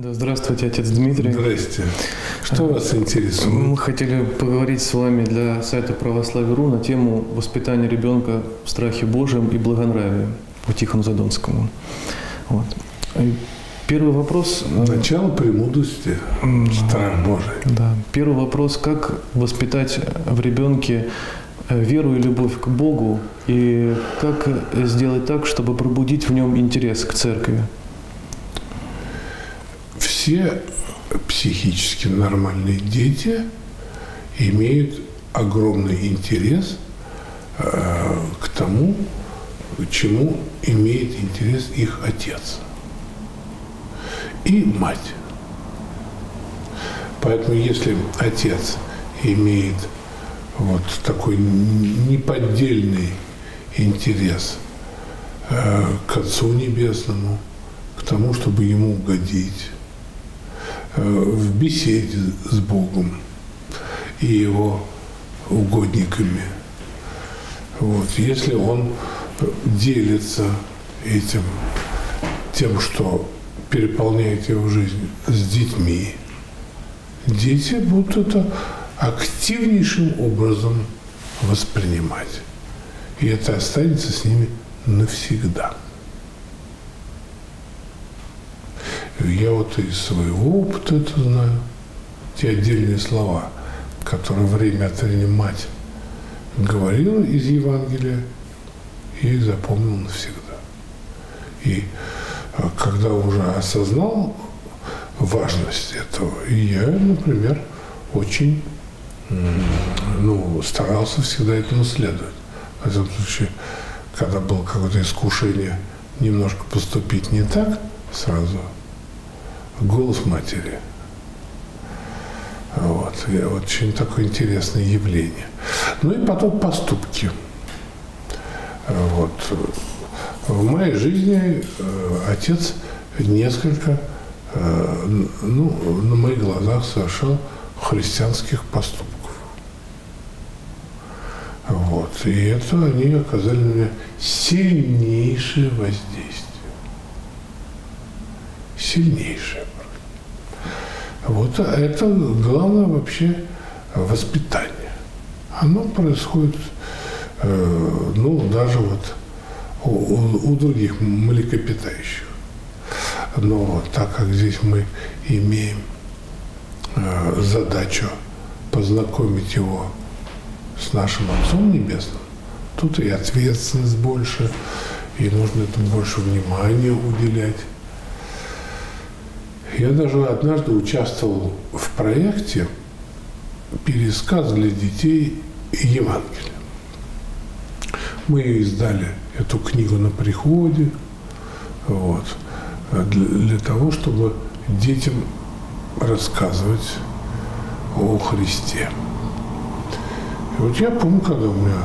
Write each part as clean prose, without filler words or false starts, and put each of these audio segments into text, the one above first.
Да, здравствуйте, отец Дмитрий. Здрасте. Что вас интересует? Мы хотели поговорить с вами для сайта Православие.ру на тему воспитания ребенка в страхе Божьем и благонравии по Тихону Задонскому. Вот. И первый вопрос. Начало премудрости, страх Божий. Да. Первый вопрос: как воспитать в ребенке веру и любовь к Богу, и как сделать так, чтобы пробудить в нем интерес к церкви? Все психически нормальные дети имеют огромный интерес к тому, чему имеет интерес их отец и мать. Поэтому если отец имеет вот такой неподдельный интерес к Отцу Небесному, к тому, чтобы ему угодить, в беседе с Богом и Его угодниками. Вот. Если он делится этим, тем, что переполняет его жизнь, с детьми, дети будут это активнейшим образом воспринимать. И это останется с ними навсегда. Я вот из своего опыта это знаю. Те отдельные слова, которые время от времени мать говорила из Евангелия, я их запомнил навсегда. И когда уже осознал важность этого, я, например, очень старался всегда этому следовать. В этом случае, когда было какое-то искушение немножко поступить не так, сразу голос матери. Вот. И очень такое интересное явление. Ну и потом поступки. Вот. В моей жизни отец несколько, на моих глазах совершал христианских поступков. Вот. И это они оказали на меня сильнейшее воздействие. Сильнейшее. Вот это главное вообще воспитание. Оно происходит, даже вот у других млекопитающих. Но так как здесь мы имеем задачу познакомить его с нашим Отцом Небесным, тут и ответственность больше, и нужно этому больше внимания уделять. Я даже однажды участвовал в проекте «Пересказ для детей Евангелия». Мы издали эту книгу на приходе, вот, для того, чтобы детям рассказывать о Христе. И вот я помню, когда у меня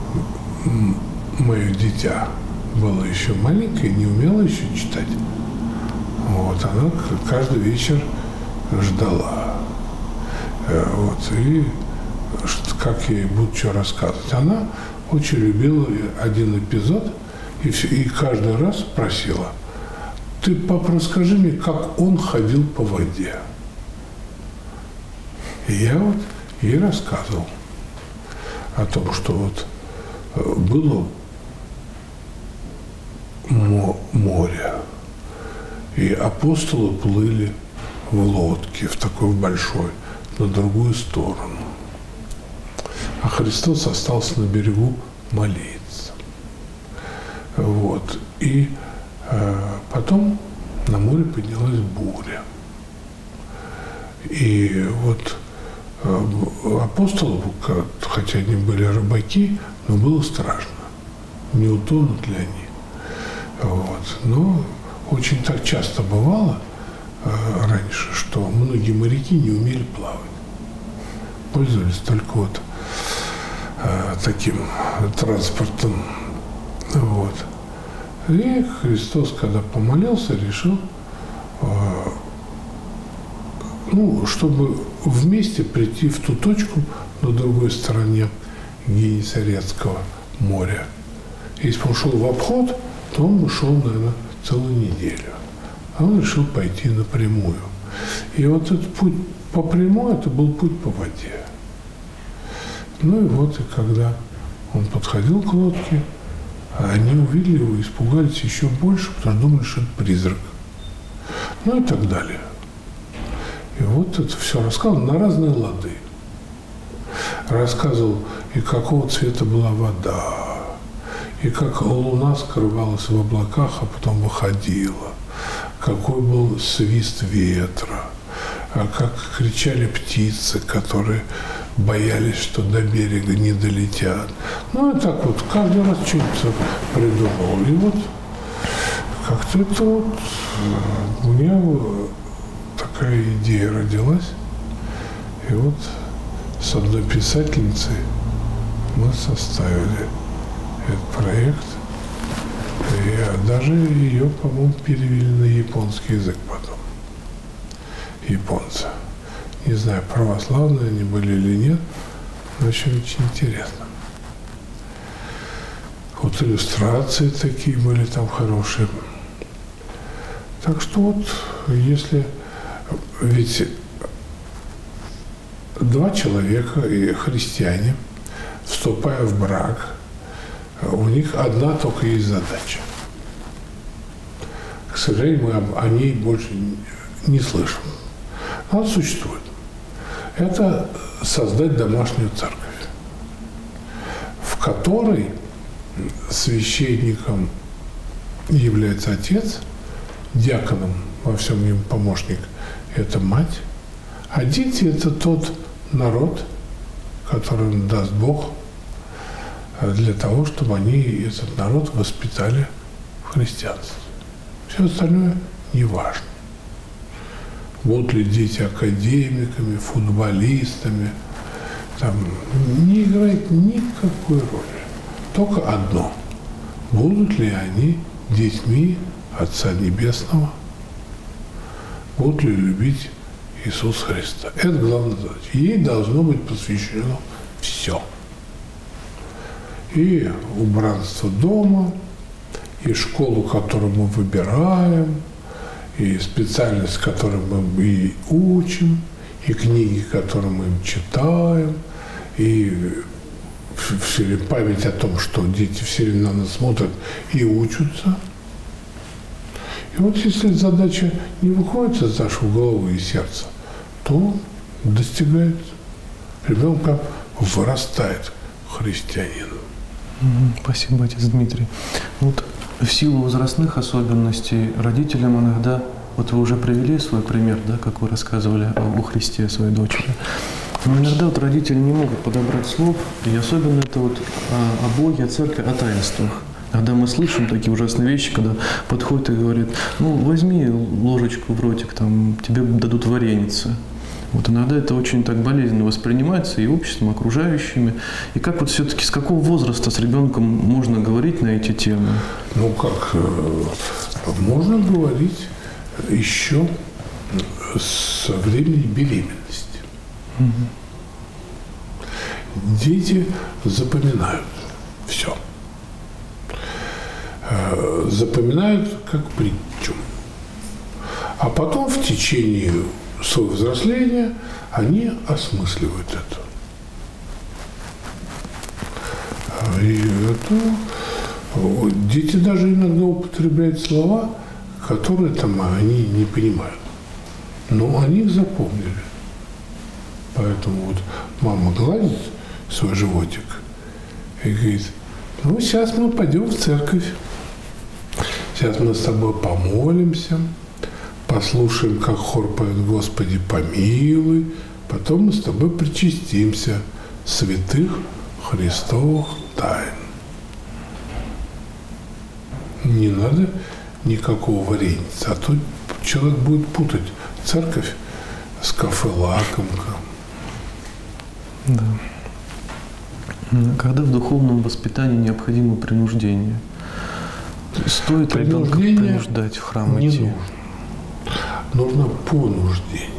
мое дитя было еще маленькое, не умело еще читать, вот, она каждый вечер ждала. Вот, и как я ей буду что рассказывать. Она очень любила один эпизод и каждый раз просила: ты, папа, расскажи мне, как он ходил по воде. И я вот ей рассказывал о том, что вот было море, и апостолы плыли в лодке, в такой большой, на другую сторону. А Христос остался на берегу молиться. Вот. И потом на море поднялась буря. И вот апостолы, хотя они были рыбаки, но было страшно. Не утонут ли они? Вот. Но очень так часто бывало раньше, что многие моряки не умели плавать. Пользовались только вот таким транспортом. Вот. И Христос, когда помолился, решил, чтобы вместе прийти в ту точку на другой стороне Генесарецкого моря. Если бы он шел в обход, то он бы шел, наверное, целую неделю. а он решил пойти напрямую. И вот этот путь по прямой, это был путь по воде. Ну и вот, и когда он подходил к лодке, они увидели его, испугались еще больше, потому что думали, что это призрак. Ну и так далее. И вот это все рассказывал на разные лады. Рассказывал, и какого цвета была вода, и как луна скрывалась в облаках, а потом выходила, какой был свист ветра, а как кричали птицы, которые боялись, что до берега не долетят. Ну и так вот, каждый раз что-то придумал. И вот как-то это вот у меня такая идея родилась. И вот с одной писательницей мы составили этот проект. И даже ее, по-моему, перевели на японский язык потом. Японцы. Не знаю, православные они были или нет, но очень интересно. Вот иллюстрации такие были там хорошие. Так что вот, если... Ведь два человека, и христиане, вступая в брак, у них одна только есть задача. К сожалению, мы о ней больше не слышим. Но она существует. Это создать домашнюю церковь, в которой священником является отец, диаконом во всем ему помощник – это мать, а дети – это тот народ, который им даст Бог для того, чтобы они этот народ воспитали в христианстве. Все остальное не важно. Будут ли дети академиками, футболистами, там не играет никакой роли. Только одно. Будут ли они детьми Отца Небесного? Будут ли любить Иисуса Христа? Это главная задача. Ей должно быть посвящено все. И убранство дома, и школу, которую мы выбираем, и специальность, которую мы и учим, и книги, которые мы читаем, и память о том, что дети все время на нас смотрят и учатся. И вот если задача не выходит из нашего головы и сердца, то достигается. Ребенка вырастает христианином. Спасибо, отец Дмитрий. Вот в силу возрастных особенностей родителям иногда, вот вы уже привели свой пример, да, как вы рассказывали о Христе своей дочери, но иногда вот родители не могут подобрать слов, и особенно это вот о Боге, о церкви, о таинствах. Когда мы слышим такие ужасные вещи, когда подходит и говорит, ну, возьми ложечку в ротик, там, тебе дадут вареницы. Вот иногда это очень так болезненно воспринимается и обществом, окружающими. И как вот все-таки, с какого возраста с ребенком можно говорить на эти темы? Ну, как можно говорить еще со времени беременности. Дети запоминают все. Запоминают как притчу. А потом в течение своего взросления они осмысливают это. И это дети даже иногда употребляют слова, которые там они не понимают. Но они их запомнили. Поэтому вот мама гладит свой животик и говорит, ну, сейчас мы пойдем в церковь. Сейчас мы с тобой помолимся, послушаем, как хор поет «Господи, помилуй», потом мы с тобой причастимся святых Христовых тайн. Не надо никакого вареница, а то человек будет путать церковь с кафе-лакомка. Да. Когда в духовном воспитании необходимо принуждение? Стоит ребенка принуждать в храм идти? Не нужно. Нужно понуждение.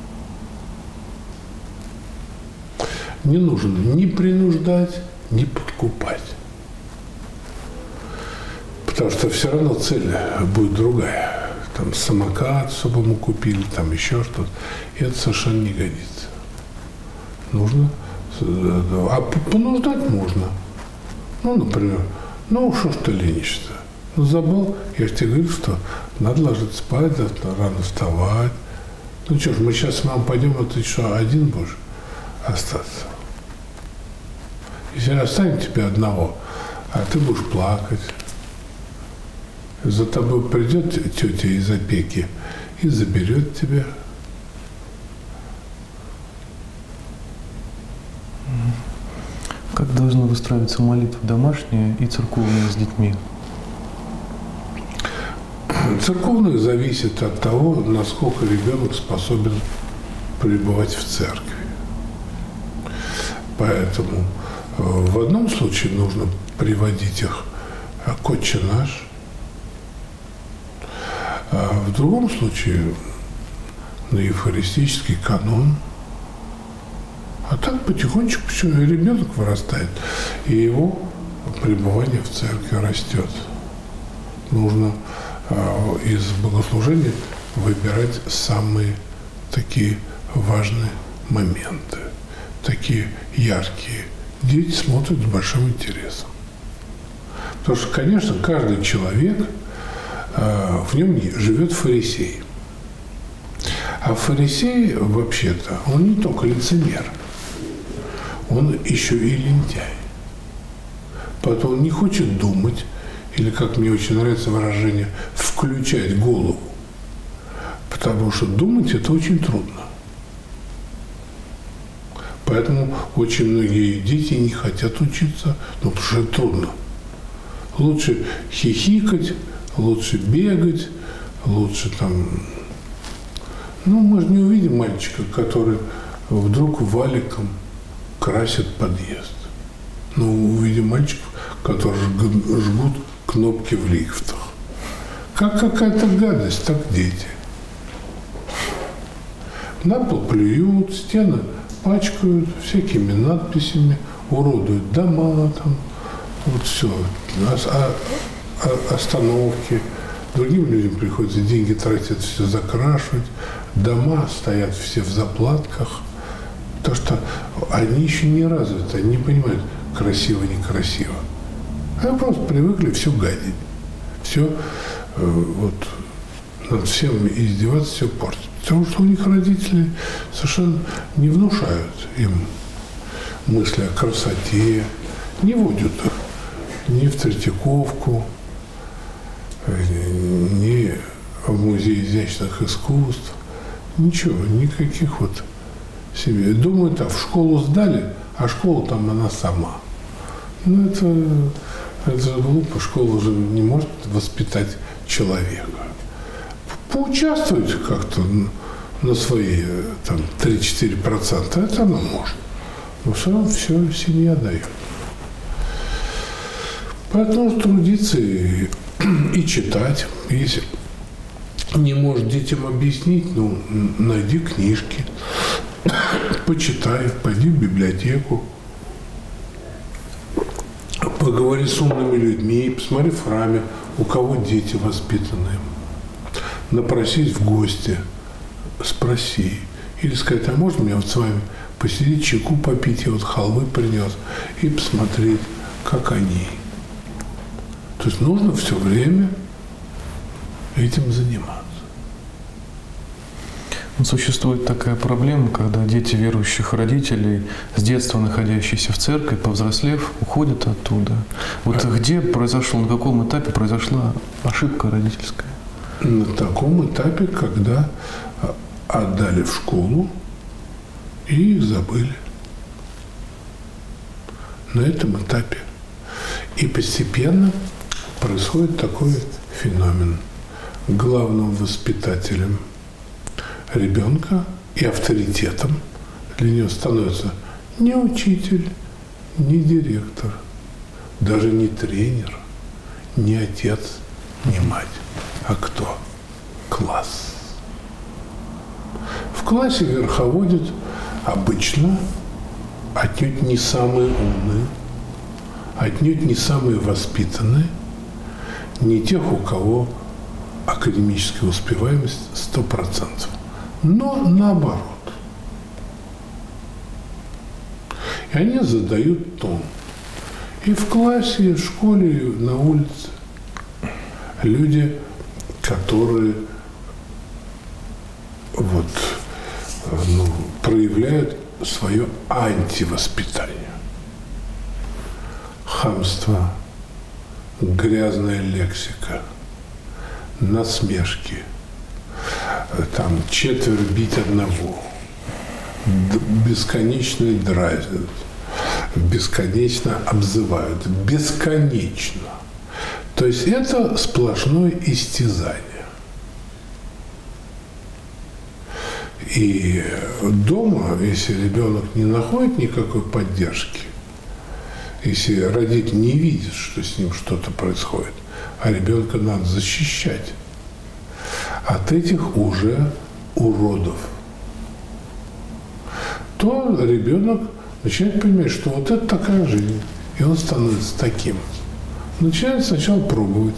Не нужно ни принуждать, ни подкупать. Потому что все равно цель будет другая. там самокат, чтобы ему купили, там еще что-то. И это совершенно не годится. Нужно, а понуждать можно. Ну, например, ну что ж ты ленишься? Ну, забыл, я же тебе говорю, что надо ложиться спать, рано вставать. Ну что ж, мы сейчас с мамой пойдем, а ты что, один будешь остаться? Если оставим тебя одного, а ты будешь плакать. За тобой придет тетя из опеки и заберет тебя. Как должна выстраиваться молитва домашняя и церковная с детьми? Церковная зависит от того, насколько ребенок способен пребывать в церкви. Поэтому в одном случае нужно приводить их к «Отче наш», а в другом случае на евхаристический канон. А так потихонечку, почему ребенок вырастает, и его пребывание в церкви растет. Нужно из богослужения выбирать самые такие важные моменты, такие яркие. Дети смотрят с большим интересом. Потому что, конечно, каждый человек, в нем живет фарисей. А фарисей, вообще-то, он не только лицемер, он еще и лентяй. Поэтому он не хочет думать, или, как мне очень нравится выражение, включать голову. Потому что думать это очень трудно. Поэтому очень многие дети не хотят учиться, ну, потому что это трудно. Лучше хихикать, лучше бегать, лучше там... Ну, мы же не увидим мальчика, который вдруг валиком красит подъезд. Но увидим мальчиков, которые жгут кнопки в лифтах. Как какая-то гадость, так дети. На пол плюют, стены пачкают всякими надписями, уродуют дома там, вот все, остановки. Другим людям приходится деньги тратить, все закрашивать. Дома стоят все в заплатках. Потому что они еще не развиты, они не понимают, красиво, некрасиво. Они просто привыкли все гадить. Все вот над всем издеваться, все портить. Потому что у них родители совершенно не внушают им мысли о красоте, не водят их ни в Третьяковку, ни в Музей изящных искусств. Ничего, никаких вот себе. Думают, в школу сдали, а школа там она сама. Ну, это же глупо. Школа же не может воспитать человека. Поучаствовать как-то на свои там 3-4%, это она может. Но все равно все семья дает. Поэтому трудиться и читать. Если не можешь детям объяснить, ну, найди книжки, почитай, пойди в библиотеку, поговори с умными людьми, посмотри в храме, у кого дети воспитанные. Напросись в гости, спроси. Или сказать, а можно мне вот с вами посидеть, чайку попить, я вот халвы принес, и посмотреть, как они. То есть нужно все время этим заниматься. Существует такая проблема, когда дети верующих родителей, с детства находящиеся в церкви, повзрослев, уходят оттуда. Вот где произошло, на каком этапе произошла ошибка родительская? На таком этапе, когда отдали в школу и их забыли. На этом этапе. И постепенно происходит такой феномен. Главным воспитателем ребенка и авторитетом для него становится не учитель, не директор, даже не тренер, не отец, не мать. А кто? Класс. В классе верховодят обычно отнюдь не самые умные, отнюдь не самые воспитанные, не тех, у кого академическая успеваемость 100%. Но наоборот. И они задают тон. И в классе, и в школе, и на улице. Люди, которые вот, проявляют свое антивоспитание. Хамство, грязная лексика, насмешки, там четверо бить одного, бесконечно дразнят, бесконечно обзывают, бесконечно. То есть это сплошное истязание. И дома, если ребенок не находит никакой поддержки, если родитель не видит, что с ним что-то происходит, а ребенка надо защищать от этих уже уродов, то ребенок начинает понимать, что вот это такая жизнь, и он становится таким. Начинает сначала пробовать.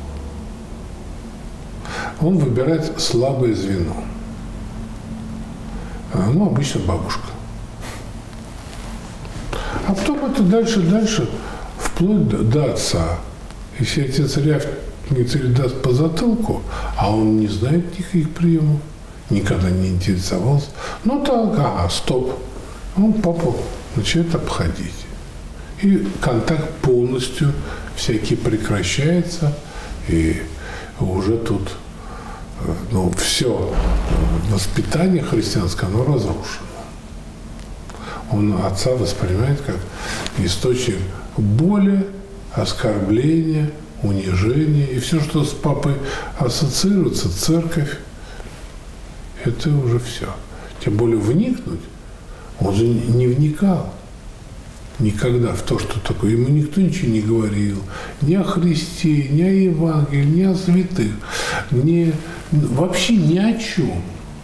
Он выбирает слабое звено. Обычно бабушка. А потом это дальше, вплоть до отца. Если отец рявкнет или даст по затылку, а он не знает никаких приемов, никогда не интересовался, стоп. Он папу начинает обходить. И контакт полностью всякий прекращается, и уже тут все воспитание христианское, оно разрушено. Он отца воспринимает как источник боли, оскорбления, унижения. И все, что с папой ассоциируется, церковь, это уже все. Тем более вникнуть, он же не вникал никогда в то, что такое. Ему никто ничего не говорил. Ни о Христе, ни о Евангелии, ни о святых. Вообще ни о чем.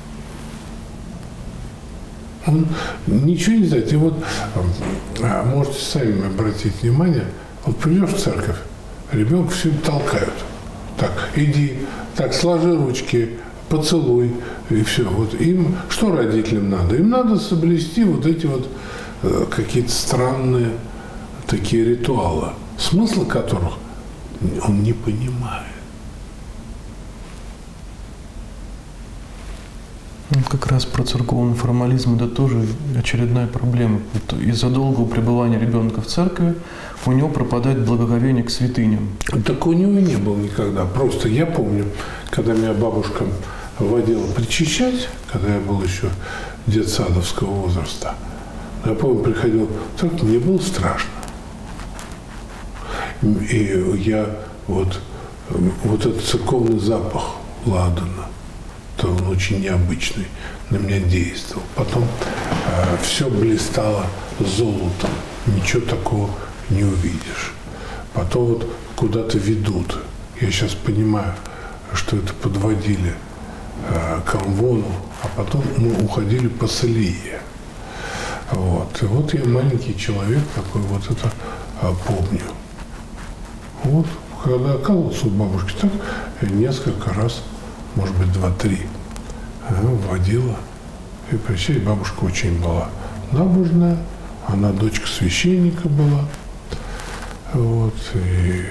Он ничего не знает. И вот можете сами обратить внимание, вот придешь в церковь, ребенка все толкают. Так, иди, так, сложи ручки, поцелуй, и все. Вот им, что родителям надо? Им надо соблюсти вот эти вот какие-то странные такие ритуалы, смысл которых он не понимает. Как раз про церковный формализм это тоже очередная проблема. Вот из-за долгого пребывания ребенка в церкви у него пропадает благоговение к святыням. Так у него не было никогда. Просто я помню, когда меня бабушка водила причащать, когда я был еще детсадовского возраста, я помню, приходил в церковь, мне было страшно. И я вот этот церковный запах ладана, то он очень необычный, на меня действовал. Потом все блистало золотом, ничего такого не увидишь. Потом вот куда-то ведут. Я сейчас понимаю, что это подводили к Амвону, а потом мы уходили по Салие. Вот. И вот я маленький человек такой, вот это помню. Вот, когда оказывался у бабушки, так несколько раз, может быть, 2-3, водила. И причем бабушка очень была набожная, она дочка священника была. Вот, и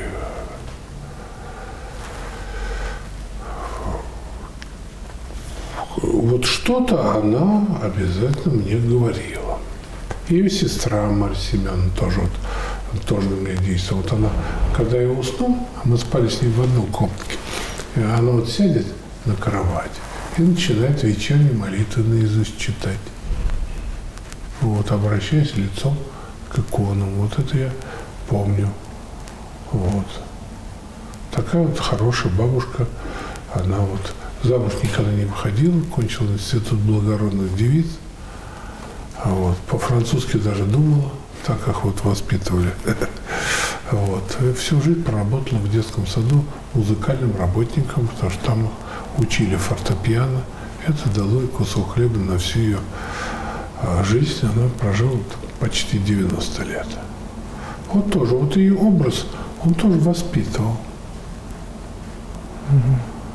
вот что-то она обязательно мне говорила. Ее сестра Марья Семеновна тоже на меня действовала. Вот она, когда я уснул, мы спали с ней в одной комнатке, она вот сядет на кровать и начинает вечерние молитвы наизусть читать. Вот, обращаясь лицом к иконам. Вот это я помню. Вот. Такая вот хорошая бабушка. Она вот замуж никогда не выходила, кончила институт благородных девиц. Вот. По-французски даже думала, так как вот воспитывали. Вот. И всю жизнь проработала в детском саду музыкальным работником, потому что там учили фортепиано. Это дало ей кусок хлеба на всю ее жизнь. Она прожила почти 90 лет. Вот тоже, вот ее образ, он тоже воспитывал.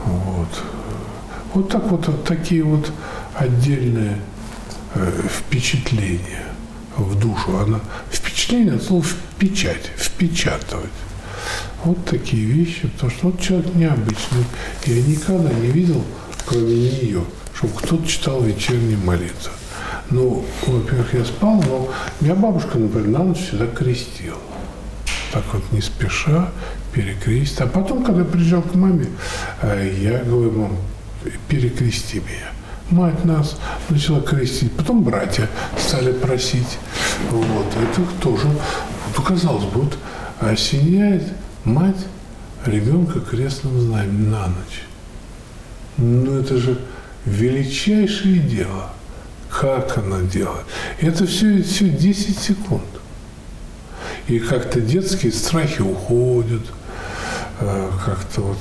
Вот так вот такие вот отдельные впечатления в душу. Впечатление от слова «впечать», «впечатывать». Вот такие вещи, потому что вот человек необычный. Я никогда не видел, кроме нее, чтобы кто-то читал вечерние молитвы. Ну, во-первых, я спал, но меня бабушка, например, на ночь всегда крестила. Так вот не спеша перекрестить. А потом, когда я приезжал к маме, я говорю: мам, перекрести меня. Мать нас начала крестить, потом братья стали просить. Вот. Это тоже, вот, казалось бы, вот, осеняет мать ребенка крестным знаменем на ночь. Ну это же величайшее дело. Как она делает? Это все 10 секунд. И как-то детские страхи уходят. Как-то вот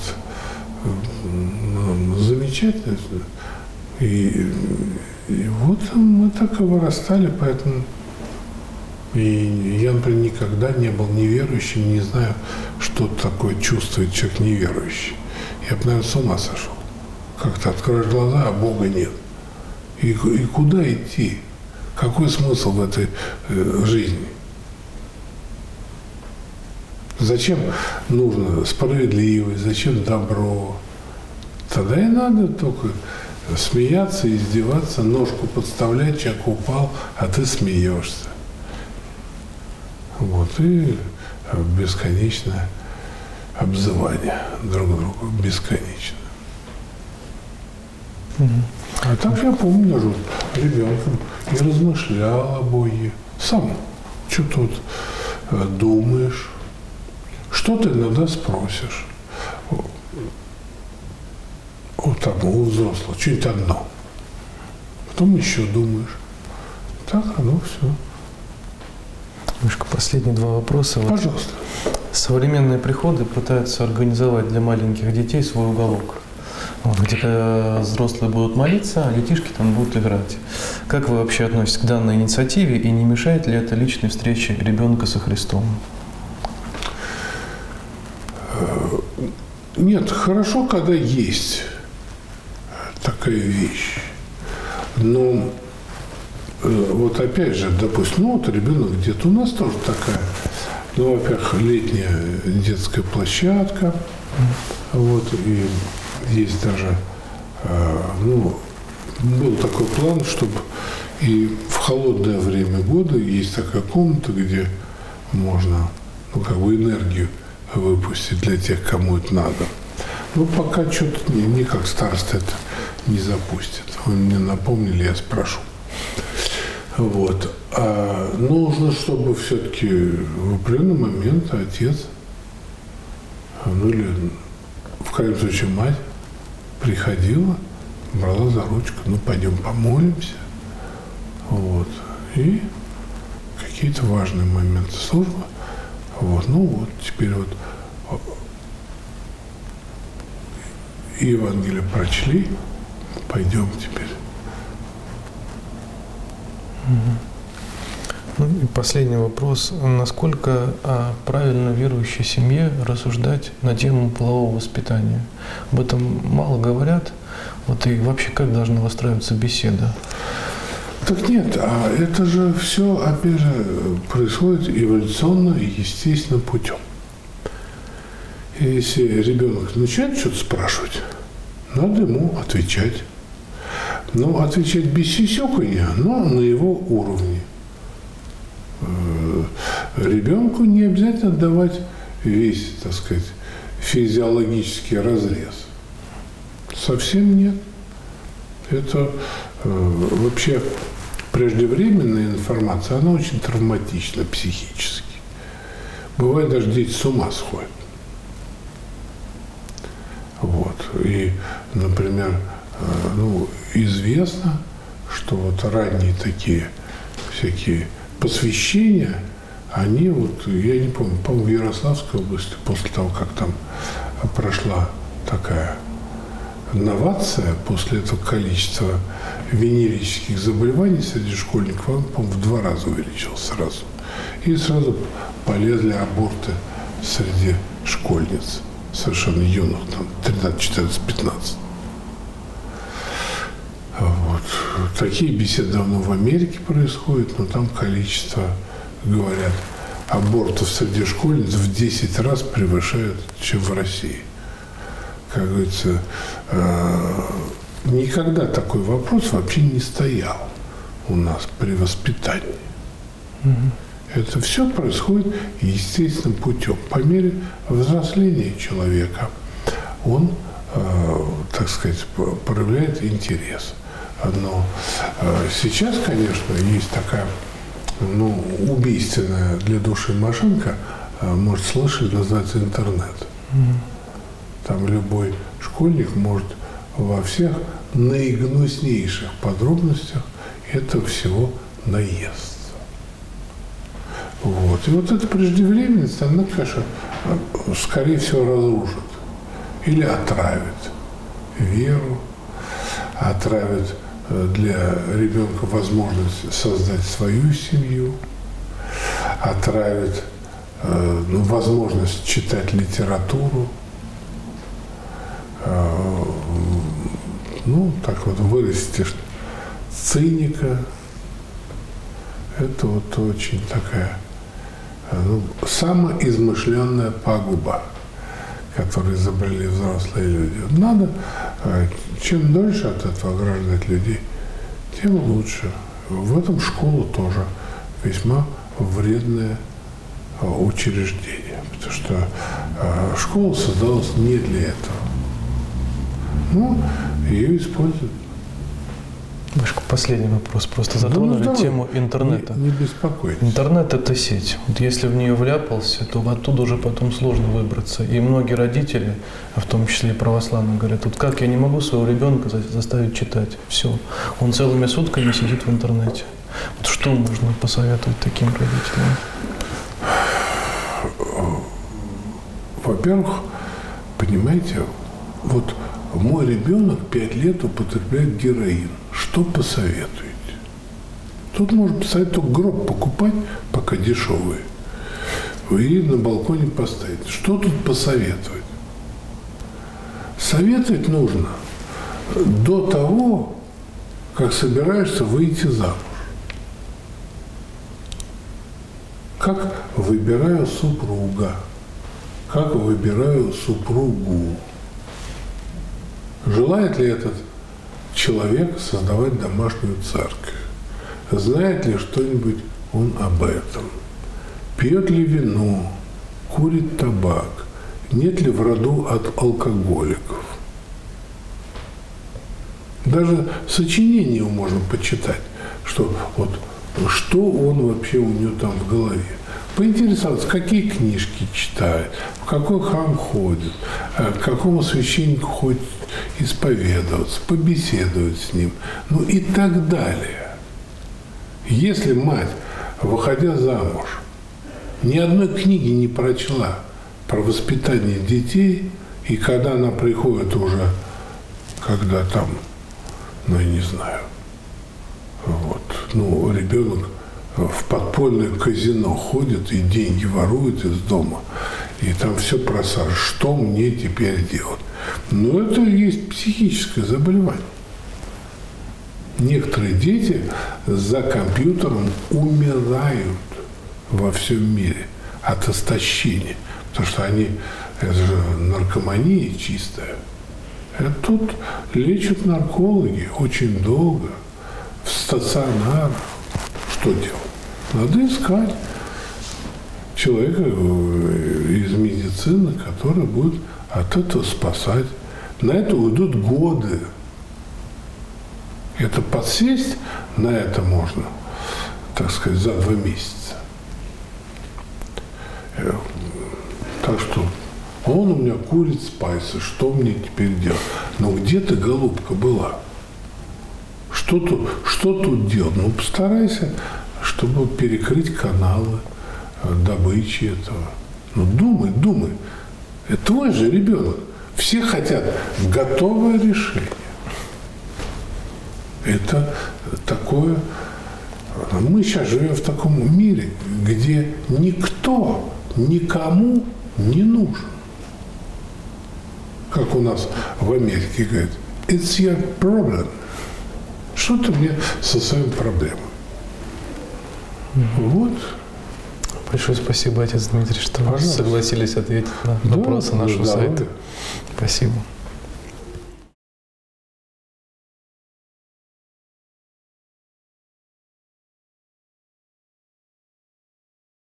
замечательно. И вот мы так и вырастали, поэтому и я, например, никогда не был неверующим, не знаю, что такое чувствует человек неверующий. Я бы, наверное, с ума сошел. Как-то откроешь глаза, а Бога нет. И куда идти? Какой смысл в этой жизни? Зачем нужно справедливость, зачем добро? Тогда и надо только смеяться, издеваться, ножку подставлять, человек упал, а ты смеешься. Вот, и бесконечное обзывание друг друга, бесконечно. А так я помню, даже ребенком и размышлял о Боге. Сам что-то вот думаешь, что ты иногда спросишь. Вот там у взрослого, что-нибудь одно. Потом еще думаешь. Так оно все. Мишка, последние два вопроса. Пожалуйста. Современные приходы пытаются организовать для маленьких детей свой уголок, где взрослые будут молиться, а детишки там будут играть. Как вы вообще относитесь к данной инициативе и не мешает ли это личной встрече ребенка со Христом? Нет, хорошо, когда есть такая вещь. Но вот опять же, допустим, ну вот ребенок где-то, у нас тоже такая, ну, во-первых, летняя детская площадка, вот, и есть даже, ну, был такой план, чтобы и в холодное время года есть такая комната, где можно, ну, как бы энергию выпустить для тех, кому это надо. Ну, пока что-то никак староста это не запустит. Вы мне напомнили, я спрошу. Вот. А нужно, чтобы все-таки в определенный момент отец, ну или в крайнем случае мать, приходила, брала за ручку, ну пойдем помолимся. Вот. И какие-то важные моменты службы. Вот. Ну вот, теперь вот Евангелие прочли, пойдем теперь. Ну и последний вопрос. Насколько правильно верующей семье рассуждать на тему полового воспитания? Об этом мало говорят. Вот и вообще как должна выстраиваться беседа? Так нет, а это же все, опять же, происходит эволюционно и естественным путем. И если ребенок начинает что-то спрашивать, надо ему отвечать. Но отвечать без сисюканья, но на его уровне. Ребенку не обязательно давать весь, так сказать, физиологический разрез. Совсем нет. Это вообще преждевременная информация, она очень травматична психически. Бывает, даже дети с ума сходят. Вот. И, например, ну, известно, что вот ранние такие всякие посвящения, они вот, я не помню, по-моему, в Ярославской области, после того, как там прошла такая новация, после этого количество венерических заболеваний среди школьников, он, по-моему, в 2 раза увеличилось сразу. И сразу полезли аборты среди школьниц. совершенно юных, там 13, 14, 15. Вот. Такие беседы давно в Америке происходят, но там количество, говорят, абортов среди школьниц в 10 раз превышает, чем в России. Как говорится, никогда такой вопрос вообще не стоял у нас при воспитании. Это все происходит естественным путем. По мере взросления человека он, так сказать, проявляет интерес. Но сейчас, конечно, есть такая убийственная для души машинка, может, слышали, называется интернет. Там любой школьник может во всех наигнуснейших подробностях этого всего наесться. Вот. И вот эта преждевременность, она, конечно, скорее всего, разрушит или отравит веру, отравит для ребенка возможность создать свою семью, отравит возможность читать литературу. Так вот вырастешь циника. Это вот очень такая самоизмышленная пагуба, которую изобрели взрослые люди. Надо, чем дольше от этого ограждать людей, тем лучше. В этом школа тоже весьма вредное учреждение, потому что школа создалась не для этого. Ее используют. Мишка, последний вопрос. Просто затронули тему интернета. Не беспокойтесь. Интернет – это сеть. Вот если в нее вляпался, то оттуда уже потом сложно выбраться. И многие родители, в том числе и православные, говорят, вот как я не могу своего ребенка заставить читать? Все. Он целыми сутками сидит в интернете. Вот что можно посоветовать таким родителям? Во-первых, понимаете, вот мой ребенок 5 лет употребляет героин. Что посоветуете? Тут можно посоветовать только гроб покупать, пока дешевый, и на балконе поставить. Что тут посоветовать? Советовать нужно до того, как собираешься выйти замуж. Как выбираю супруга, как выбираю супругу. Желает ли этот человек создавать домашнюю церковь? Знает ли что-нибудь он об этом? Пьет ли вино? Курит табак? Нет ли в роду от алкоголиков? Даже сочинение его можно почитать, что он вообще у него там в голове. Поинтересоваться, какие книжки читает, в какой храм ходит, к какому священнику ходит исповедоваться, побеседовать с ним, и так далее. Если мать, выходя замуж, ни одной книги не прочла про воспитание детей, и когда она приходит уже, когда там, я не знаю, ребенок в подпольное казино ходит и деньги ворует из дома, и там все просаживает. Что мне теперь делать? Это и есть психическое заболевание. Некоторые дети за компьютером умирают во всем мире от истощения, потому что это же наркомания чистая. И тут лечат наркологи очень долго, в стационарах. Что делать? Надо искать человека из медицины, который будет от этого спасать. На это уйдут годы. Это подсесть на это можно, так сказать, за 2 месяца. Так что он у меня курит спайсы, что мне теперь делать? Где ты, голубка, была? Что тут делать? Постарайся, чтобы перекрыть каналы добычи этого. Думай. Это твой же ребенок. Все хотят готовое решение. Это такое... Мы сейчас живем в таком мире, где никто никому не нужен. как у нас в Америке говорят, it's your problem. Что ты мне со своими проблемами? Вот. Большое спасибо, отец Дмитрий, что вы согласились ответить на вопросы нашего сайта. Спасибо.